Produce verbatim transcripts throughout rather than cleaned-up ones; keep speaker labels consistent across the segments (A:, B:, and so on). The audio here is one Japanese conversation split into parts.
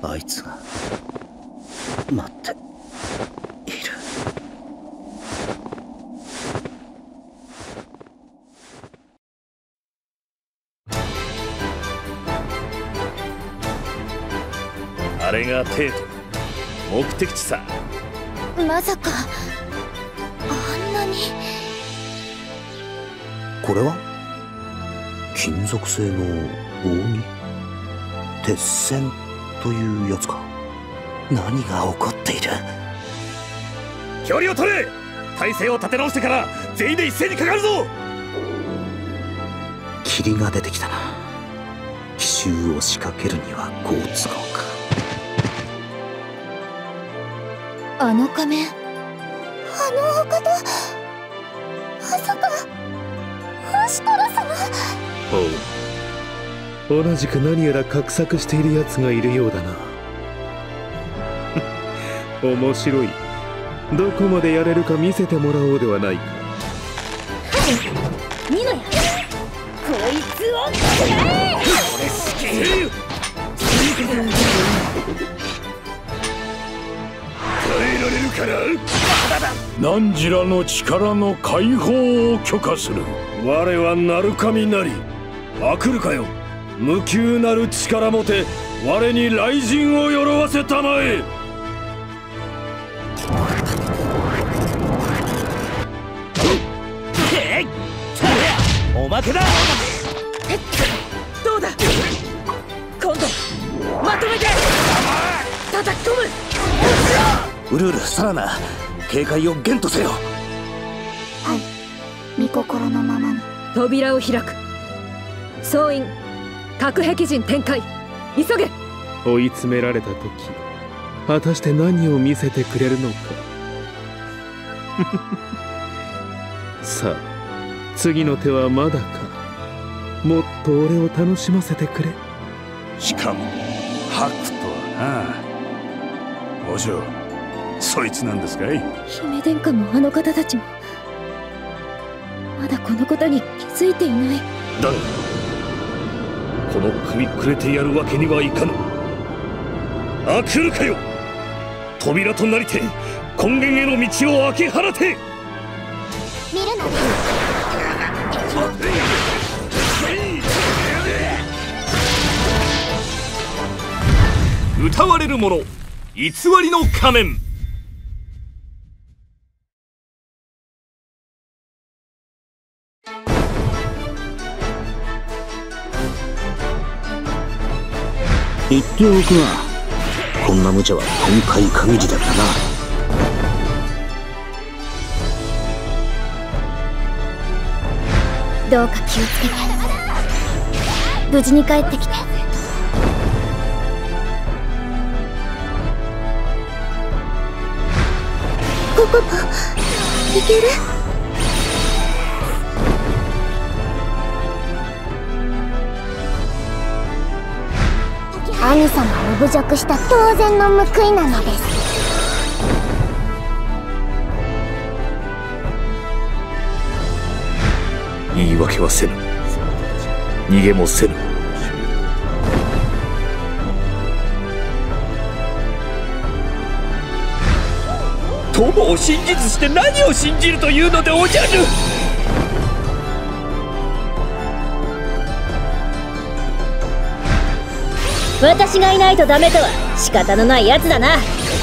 A: あいつが待っている。
B: あれがテート、目的地さ。
C: まさかあんなに。
A: これは金属製の扇、鉄線というやつか。何が起こっている。
B: 距離を取れ。体勢を立て直してから全員で一斉にかかるぞ。
A: 霧が出てきたな。奇襲を仕掛けるには好都合か。
C: あの仮面、あのお方、まさかアシュトロ様。
D: おう、同じく何やら画策している奴がいるようだな。面白い。どこまでやれるか見せてもらおうではないか。
C: ニノや、こいつを食らえ。
B: 俺死刑。耐えられるから。
E: 汝らの力の解放を許可する。
B: 我は鳴神なり。あくるかよ。無窮なる力もて我に雷神をよろわせたまえ。おまけだ。
F: どうだ、今度まとめて叩き込む。
A: ウルール、サラナ、警戒を厳とせよ。
C: はい、御心のままに。
F: 扉を開く。総員、隔壁陣展開。急げ。
D: 追い詰められた時、果たして何を見せてくれるのか。さあ、次の手はまだか。もっと俺を楽しませてくれ。
E: しかもハクとはな。お嬢、そいつなんですかい。
F: 姫殿下もあの方たちもまだこのことに気づいていない。
B: だがこの首くれてやるわけにはいかぬ。あくるかよ。扉となりて根源への道を開け放て。
C: 見るな。
B: 歌われる者、偽りの仮面。
A: 言っておくが、こんな無茶は今回限りだからな。
C: どうか気をつけて無事に帰ってきて。ポポポ、いける？兄様を侮辱した当然の報いなのです。
B: 言い訳はせぬ。逃げもせぬ。友を真実して何を信じるというのでおじゃる。
F: 私がいないとダメとは仕方のないやつだな。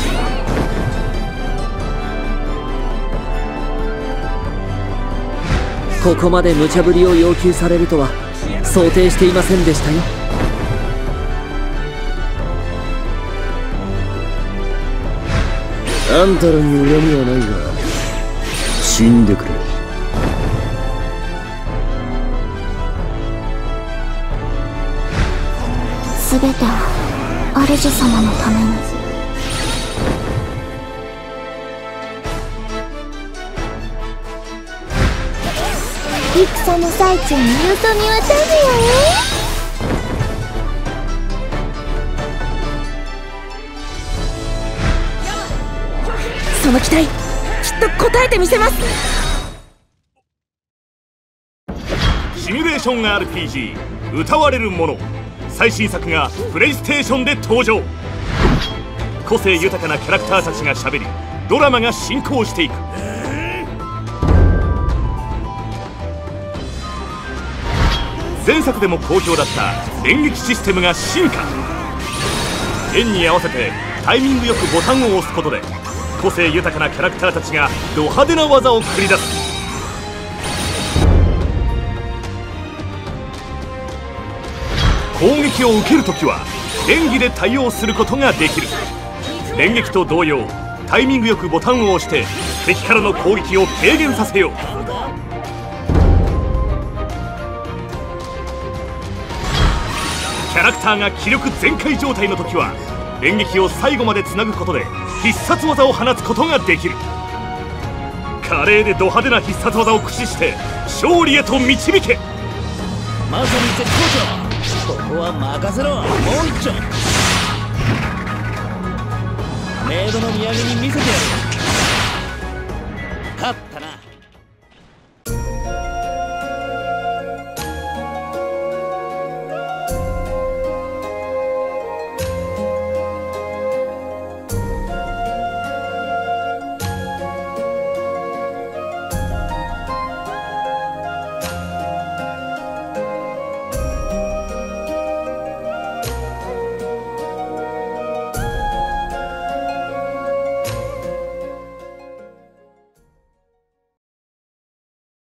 G: ここまで無茶ぶりを要求されるとは想定していませんでしたよ。
A: あんたらに恨みはないが、死んでくれ。
C: すべては主様のために。戦の最中によそ見はダメよ。
F: その期待きっと応えてみせます。
B: シミュレーション アールピージー 歌われる者、最新作がプレイステーションで登場。 個性豊かなキャラクターたちがしゃべり、ドラマが進行していく。前作でも好評だった連撃システムが進化。円に合わせてタイミングよくボタンを押すことで個性豊かなキャラクターたちがド派手な技を繰り出す。攻撃を受けるときは連撃で対応することができる。連撃と同様、タイミングよくボタンを押して敵からの攻撃を軽減させよう。キャラクターが気力全開状態の時は連撃を最後までつなぐことで必殺技を放つことができる。華麗でド派手な必殺技を駆使して勝利へと導け。
H: まさに絶好調。ここは任せろ。もう一丁。メイドの土産に見せてやる。カッ